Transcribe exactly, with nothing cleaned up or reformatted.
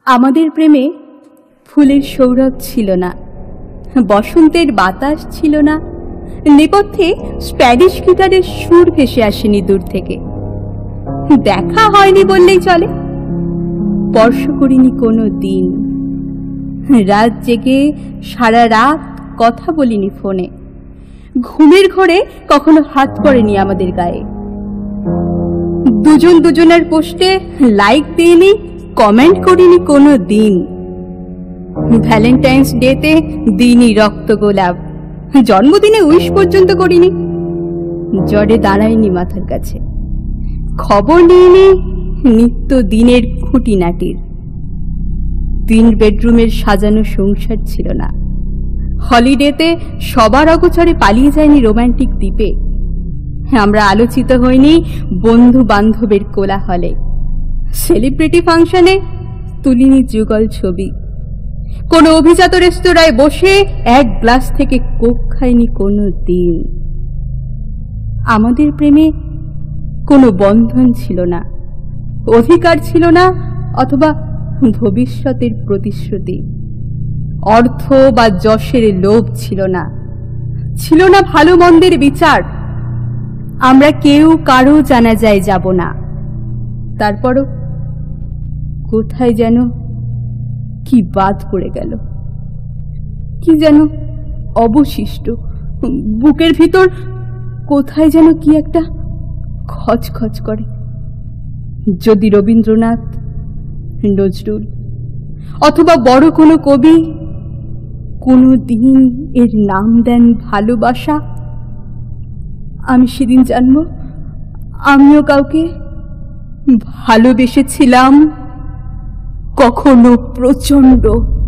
আমাদের প্রেমে ফুলের সৌরভ ছিল না, বসন্তের বাতাস ছিল না, নেপথ্যে স্প্যানিশ গিটারের সুর ভেসে আসেনি দূর থেকে। দেখা হয়নি বললেই চলে, স্পর্শ করিনি কোনো দিন, রাত জেগে সারা রাত কথা বলিনি ফোনে, ঘুমের ঘোরে কখনো হাত পড়েনি আমাদের গায়ে, দুজন দুজনের পোস্টে লাইক দিইনি, কমেন্ট করিনি কোনো দিন, ভ্যালেন্টাইন্স ডেতে দিইনি রক্ত গোলাপ, জন্মদিনে উইশ পর্যন্ত করিনি, জ্বরে দাঁড়াইনি মাথার কাছে, খবর নিইনি নিত্য দিনের খুঁটিনাটির। তিন বেডরুমের সাজানো সংসার ছিল না, হলিডেতে সবার অগোচরে পালিয়ে যায়নি রোমান্টিক দ্বীপে, আমরা আলোচিত হইনি বন্ধু বান্ধবের কোলাহলে, সেলিব্রিটি ফাংশনে তুলিনি যুগল ছবি, কোন অভিজাত রেস্তোরাঁয় বসে এক গ্লাস থেকে কোক খাইনি কোনো দিন। আমাদের প্রেমে কোনো বন্ধন ছিল না, অধিকার ছিল না, অথবা ভবিষ্যতের প্রতিশ্রুতি, অর্থ বা যশের লোভ ছিল না, ছিল না ভালো মন্দের বিচার। আমরা কেউ কারো জানাজায় যাব না, তারপরও কোথায় যেন কি বাদ পড়ে গেল, কি যেন অবশিষ্ট, বুকের ভিতর কোথায় যেন কি একটা খচখচ করে। যদি রবীন্দ্রনাথ, নজরুল অথবা বড় কোনো কবি কোনো দিন এর নাম দেন ভালোবাসা, আমি সেদিন জানব আমিও কাউকে ভালোবেসেছিলাম, কখনো প্রচন্ড।